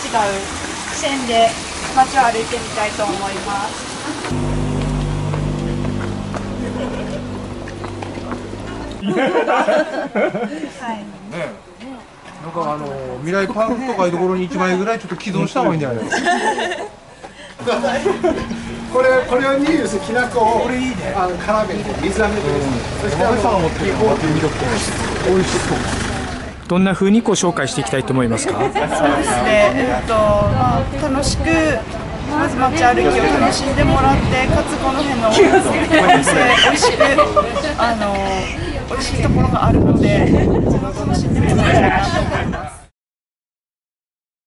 線で街を歩いてみたいと思います。はい。 なんか未来パークとかいうところに1枚ぐらいちょっと寄贈した方がいいんじゃないですか。 これをニュースきな粉を絡めて水飴で、そして持ってるのが魅力的。美味しそう。 どんな風に紹介していきたいと思いますか。 そうですね。楽しくまず街歩きを楽しんでもらって、かつこの辺のお店美味しく美味しいところがあるので、楽しんでもらいたいなと思います。